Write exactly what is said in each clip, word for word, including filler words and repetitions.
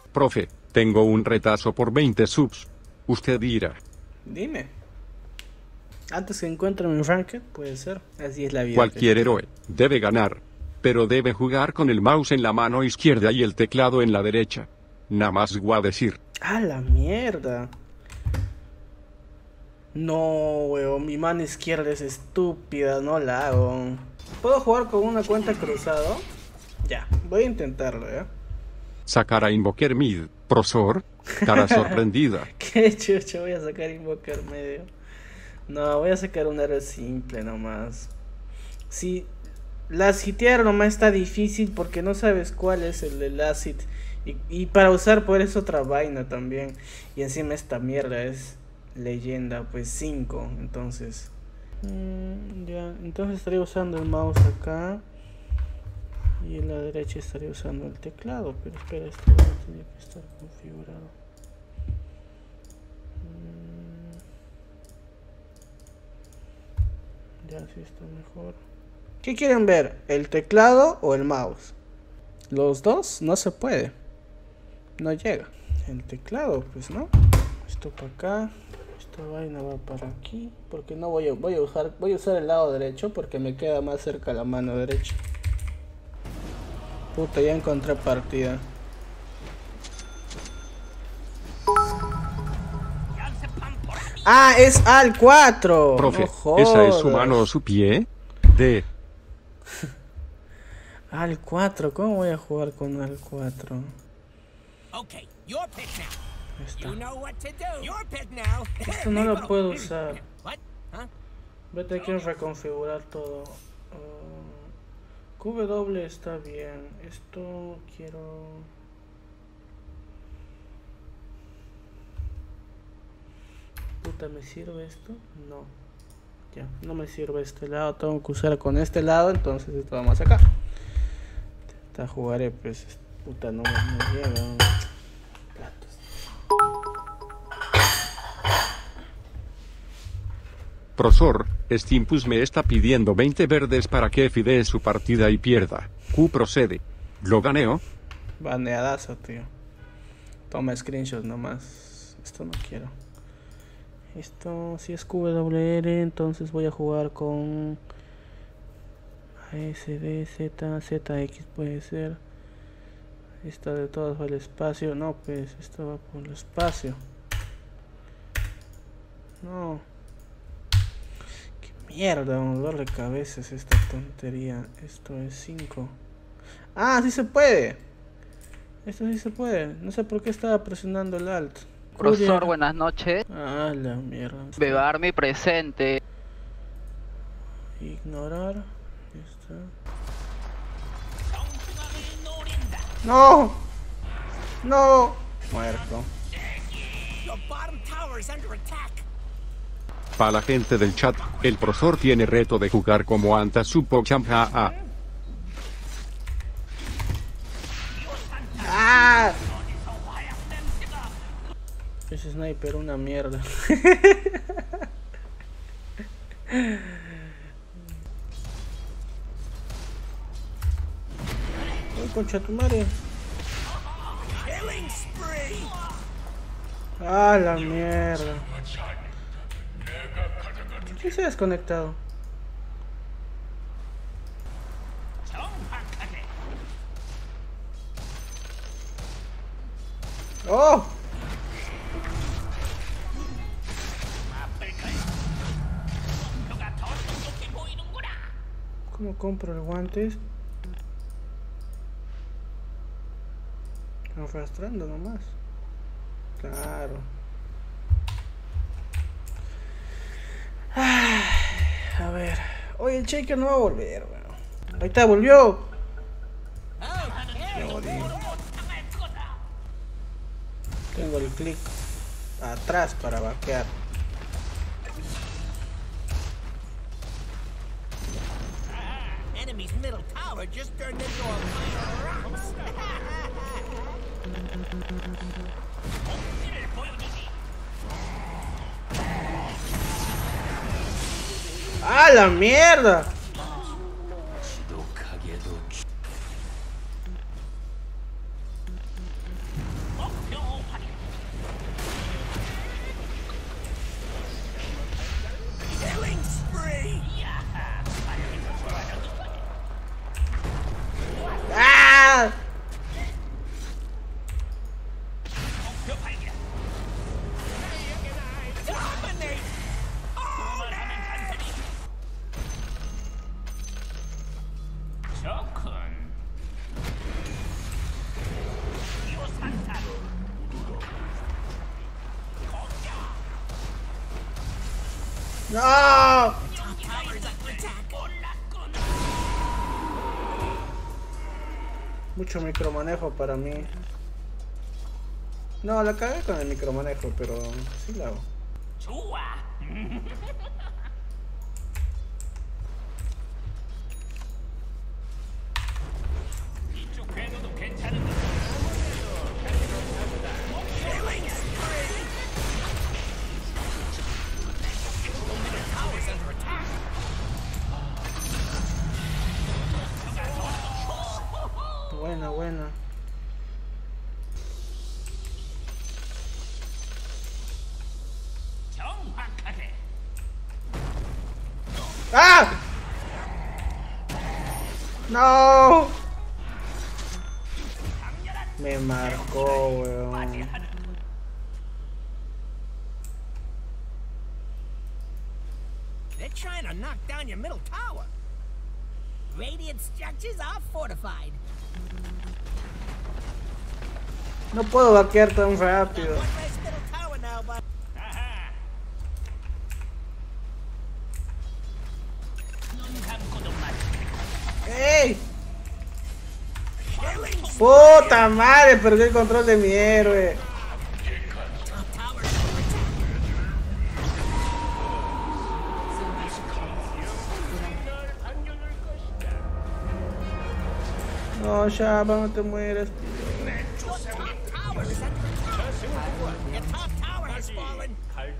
Profe, tengo un retazo por veinte subs. Usted dirá. Dime. Antes que encuentre mi ranked, puede ser. Así es la vida. Cualquier héroe debe ganar, pero debe jugar con el mouse en la mano izquierda y el teclado en la derecha. Nada más voy a decir. ¡A la mierda! No, weón, mi mano izquierda es estúpida, no la hago. ¿Puedo jugar con una cuenta cruzado? Ya, voy a intentarlo, ¿eh? Sacar a Invoker Mid, profesor, cara sorprendida. ¿Qué chucha voy a sacar Invoker medio? No, voy a sacar un héroe simple nomás. Si la hitear nomás está difícil porque no sabes cuál es el del acid. Y, y para usar por eso otra vaina también. Y encima esta mierda es leyenda, pues cinco. Entonces mmm, ya, entonces estaría usando el mouse acá. Y en la derecha estaría usando el teclado. Pero espera, esto no tenía que estar configurado. mm, Ya sí está mejor. ¿Qué quieren ver? ¿El teclado o el mouse? Los dos no se puede. No llega. El teclado, pues no. Esto para acá. Esta vaina va para aquí. Porque no voy a, voy a usar. Voy a usar el lado derecho porque me queda más cerca la mano derecha. Puta, ya encontré partida. Ah, es al cuatro. Profe, No ¿esa es su mano o su pie? De... al cuatro, ¿cómo voy a jugar con al cuatro? Okay, your pick now. Está. You know what to do. Your pick now. Esto no lo puedo usar. What? Huh? Voy a tener que reconfigurar todo. Uh, Q W está bien. Esto quiero... Puta, ¿me sirve esto? No. Ya, no me sirve este lado. Tengo que usar con este lado. Entonces esto vamos a sacar. Esta jugaré, pues. Puta, no me llega. Platos. Profesor, Stimpus me está pidiendo veinte verdes para que fidee su partida y pierda. Q procede. ¿Lo ganeo? Baneadazo, tío. Toma screenshot nomás. Esto no quiero. Esto si es Q W R, entonces voy a jugar con A S D, Z, Z X puede ser. Esta de todas va al espacio. No, pues esto va por el espacio. No. Qué mierda, un dolor de cabeza es esta tontería. Esto es cinco. Ah, sí se puede. Esto sí se puede. No sé por qué estaba presionando el alt. Profesor, buenas noches. Ah, la mierda. Bebar mi presente. Ignorar. Está. No. No. Muerto. Your bottom tower is under attack. Para la gente del chat, el profesor tiene reto de jugar como Anta Supo Champa A. ¡Ah! Ese sniper una mierda. Ay, concha tu madre. Ah, la mierda. ¿Qué se ha desconectado? ¡Oh! ¿Cómo compro el guante? Arrastrando nomás. Claro. Ay, a ver. Oye, el Shaker no va a volver, weón. Ahí está, volvió. Me morí. Tengo el clic atrás para vaquear. Enemy's middle tower just turned into a pile of rocks. ¡Ah, la mierda! ¡No! Mucho micromanejo para mí. No, la cagué con el micromanejo, pero sí la hago. Buena, buena. ¡Ah! ¡No! Me marcó, weón. They're trying to knock down your middle tower. Radiant structures are fortified. No puedo vaquear tan rápido. One less middle tower now, but ¡Ey! ¡Puta madre! Perdí el control de mi héroe. No, Shaba, no te mueras. your top tower has fallen.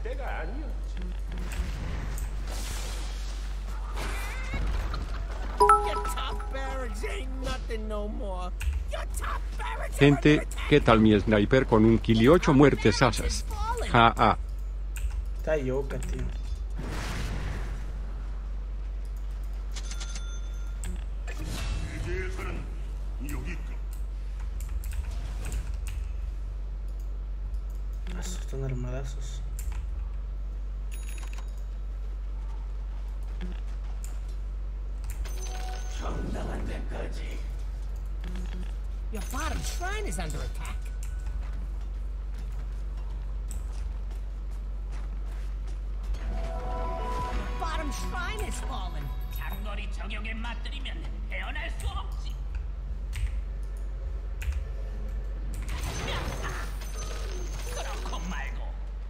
Your top barracks ain't nothing no more. Your top barracks are Gente, under attack. ¿qué tal mi sniper con un kill y ocho muertes asas? Ja, ja. Está yoca, tío. Ah, están armadazos. Your bottom shrine is under attack. Your bottom shrine has fallen. 장거리 저격에 맞들이면 헤어날 수 없지. 그렇고 말고.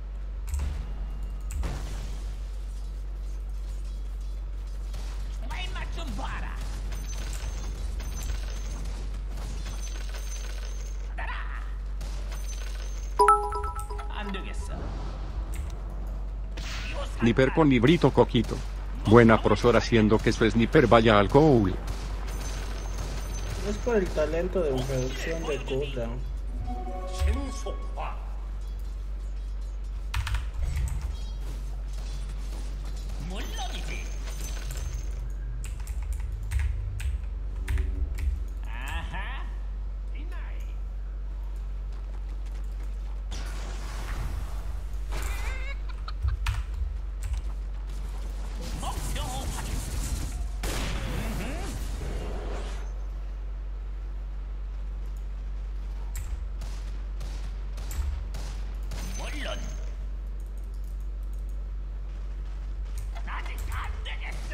총알 맛 좀 봐라. 받아라. 안 되겠어. Sniper con librito coquito. Buena profesor haciendo que su sniper vaya al goal. Es por el talento de reducción de cooldown. 신속화. 물론이지. 아하. 이 나이. 목표 확인. 물론. 아직 안 되겠어.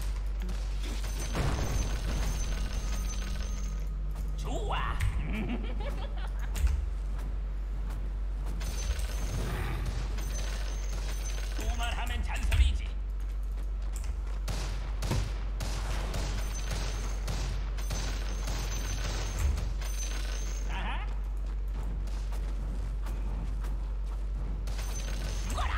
좋아. 두말하면 잔소리지. 아하. 죽어라.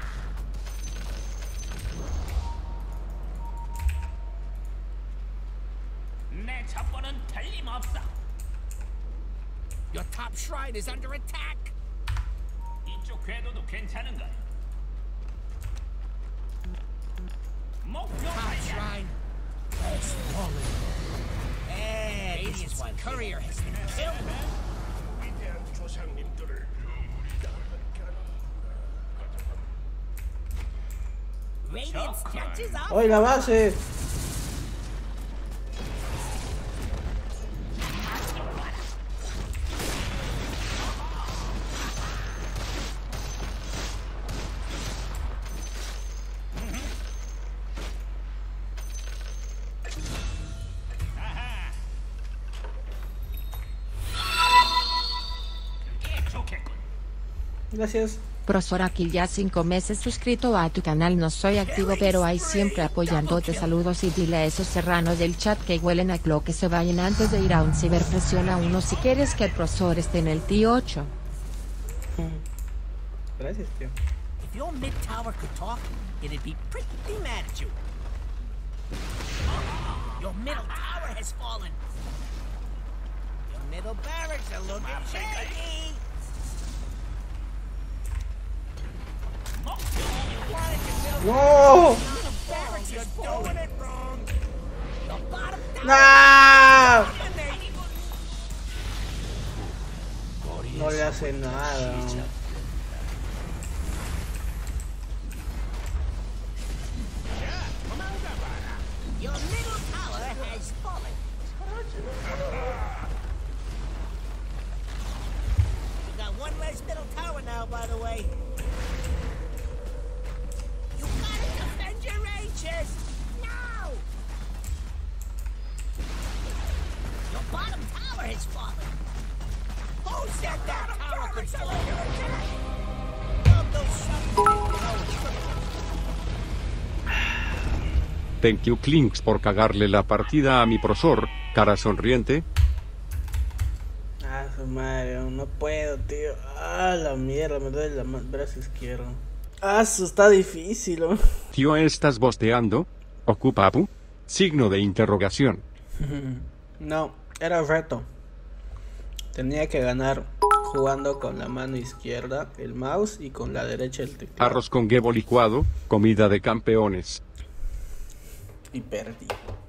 내 첩보는 틀림없어. Your top shrine is under attack. 이쪽 궤도도 괜찮은가? 목표 Top 발견. shrine has fallen. And this is why courier has been killed. Radiant structures are ¡Oye, la base! Gracias. Profesor, aquí ya cinco meses suscrito a tu canal, no soy activo pero ahí siempre apoyándote, saludos y dile a esos serranos del chat que huelen a clo que se vayan antes de ir a un ciber, presiona uno si quieres que el profesor esté en el T ocho. Gracias, tío. If your mid tower could talk, it'd be pretty mad at you. Your middle tower has fallen. Your middle barracks are looking shaky. ¡No! You're doing it wrong. Your bottom ¡No! No le hace nada. Your middle tower has fallen. You got one less middle tower now, by the way. You gotta defend your H's. Now! Your bottom tower has fallen. Who said that tower could fall? Love those shots. Thank you Clinks por cagarle la partida a mi profesor, cara sonriente. Ah, su madre, no puedo, tío. Ah, la mierda, me duele el brazo izquierdo. Ah, eso está difícil, ¿no? Tío, ¿estás bosteando? ¿Ocupa apu? Signo de interrogación. No, era reto. Tenía que ganar jugando con la mano izquierda el mouse y con la derecha el teclado. Arroz con huevo licuado, comida de campeones. Y perdí.